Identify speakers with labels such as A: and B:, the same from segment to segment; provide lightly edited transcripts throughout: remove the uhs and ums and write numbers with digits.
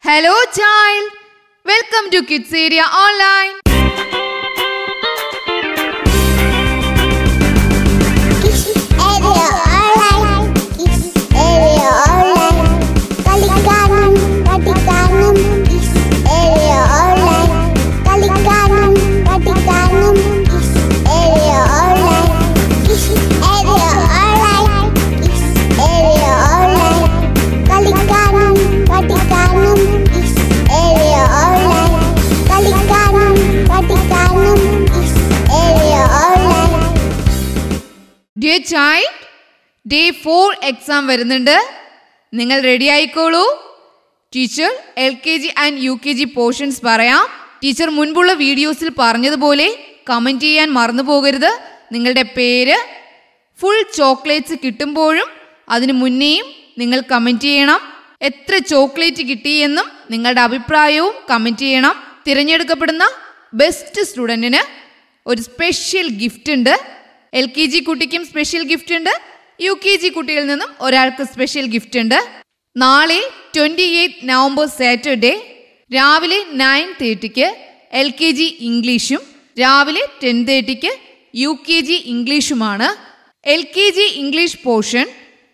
A: Hello child, welcome to Kids Area Online.
B: Kids Area Online. Kids Area Online. Kalikanum, Vatikanum. Kids Area Online. Kalikanum, Vatikanum. Kids Area Online. Kids Area Online. Kids Area Online. Kalikanum, Vatikanum. Kids Area Online. Kalikanum, Vatikanum. Kids Area Online.
A: Dear child, Day 4 exam വരുന്നുണ്ട്. നിങ്ങൾ ready ആയിക്കോളൂ. Teacher LKG and UKG portions പറയാം. Teacher മുൻപുള്ള വീഡിയോസിൽ പറഞ്ഞതുപോലെ comment ചെയ്യാൻ മറന്നു പോകരുത്. നിങ്ങളുടെ പേര് ഫുൾ ചോക്ലേറ്റ്സ് കിട്ടുമ്പോഴും അതിന് മുന്നേയും നിങ്ങൾ കമൻറ്റ് ചെയ്യണം. എത്ര ചോക്ലേറ്റ് കിട്ടിയെന്നും നിങ്ങളുടെ അഭിപ്രായവും കമൻറ്റ് ചെയ്യണം. തിരഞ്ഞെടുക്കപ്പെടുന്ന ബെസ്റ്റ് സ്റ്റുഡൻറ്റിന് ഒരു സ്പെഷ്യൽ ഗിഫ്റ്റ് ഉണ്ട്. LKG കുട്ടിക്കും സ്പെഷ്യൽ ഗിഫ്റ്റ് ഉണ്ട്. UKG കുട്ടികളിൽ നിന്നും ഒരാൾക്ക് സ്പെഷ്യൽ ഗിഫ്റ്റ് ഉണ്ട്. നാളെ 28 നവംബർ സാറ്റർഡേ രാവിലെ 9:30 LKG ഇംഗ്ലീഷും രാവിലെ 10:30 UKG ഇംഗ്ലീഷുമാണ്. LKG English portion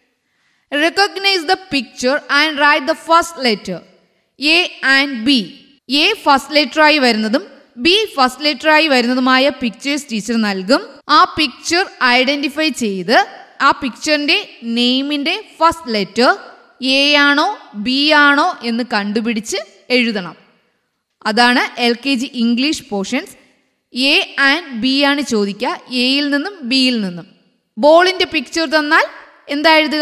A: recognize the picture and write the first letter A and B. A first letter ആയി വരുന്നതും B ഫസ്റ്റ് ലെറ്റർ ആയി വരുന്നതുമായ പിക്ചേഴ്സ് ടീച്ചർ നൽകും. ആ പിക്ചർ ഐഡന്റിഫൈ ചെയ്ത് ആ പിക്ചറിന്റെ നെയിമിന്റെ ഫസ്റ്റ് ലെറ്റർ A ആണോ B ആണോ എന്ന് കണ്ടുപിടിച്ച് എഴുതണം. അതാണ് LKG English portions. A and B ആണ് ചോദിക്കുക, എയിൽ നിന്നും ബിയിൽ നിന്നും. ബോളിന്റെ പിക്ചർ തന്നാൽ എന്താ എഴുതുക?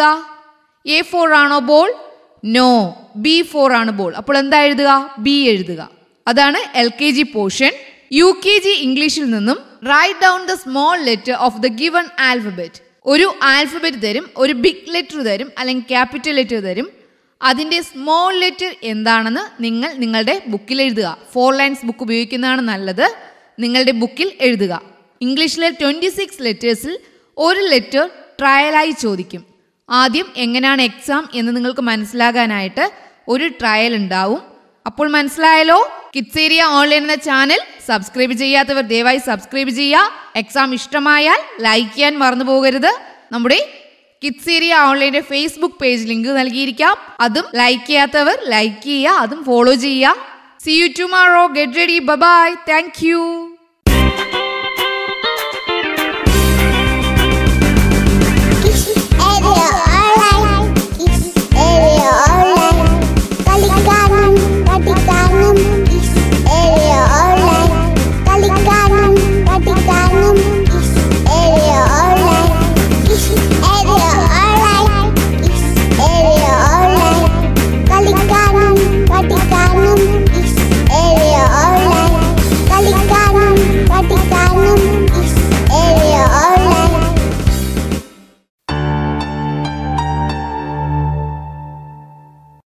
A: A4 ആണോ ബോൾ? നോ, B4 ആണ് ബോൾ. അപ്പോൾ എന്താ എഴുതുക? B എഴുതുക. അതാണ് LKG പോർഷൻ. UKG ഇംഗ്ലീഷിൽ നിന്നും write down the small letter of the given alphabet. ഒരു ആൽഫബറ്റ് തരും, ഒരു ബിഗ് ലെറ്റർ തരും, അല്ലെങ്കിൽ ക്യാപിറ്റൽ ലെറ്റർ തരും. അതിൻ്റെ സ്മോൾ ലെറ്റർ എന്താണെന്ന് നിങ്ങൾ നിങ്ങളുടെ ബുക്കിൽ എഴുതുക. 4 ലൈൻസ് ബുക്ക് ഉപയോഗിക്കുന്നതാണ് നല്ലത്. നിങ്ങളുടെ ബുക്കിൽ എഴുതുക. ഇംഗ്ലീഷിലെ 26 ലെറ്റേഴ്സിൽ ഒരു ലെറ്റർ ട്രയലായി ചോദിക്കും. ആദ്യം എങ്ങനെയാണ് എക്സാം എന്ന് നിങ്ങൾക്ക് മനസ്സിലാകാനായിട്ട് ഒരു ട്രയൽ ഉണ്ടാവും. അപ്പോൾ മനസ്സിലായല്ലോ? കിഡ്സ് ഏരിയ ഓൺലൈൻ എന്ന ചാനൽ സബ്സ്ക്രൈബ് ചെയ്യാത്തവർ ദയവായി സബ്സ്ക്രൈബ് ചെയ്യുക. എക്സാം ഇഷ്ടമായാൽ ലൈക്ക് ചെയ്യാൻ മറന്നു പോകരുത്. നമ്മുടെ കിഡ്സ് ഏരിയ ഓൺലൈൻ്റെ ഫേസ്ബുക്ക് പേജ് ലിങ്ക് നൽകിയിരിക്കാം. അതും ലൈക്ക് ചെയ്യാത്തവർ ലൈക്ക് ചെയ്യുക, അതും ഫോളോ ചെയ്യുക. See you tomorrow. Get ready. Bye bye. Thank you.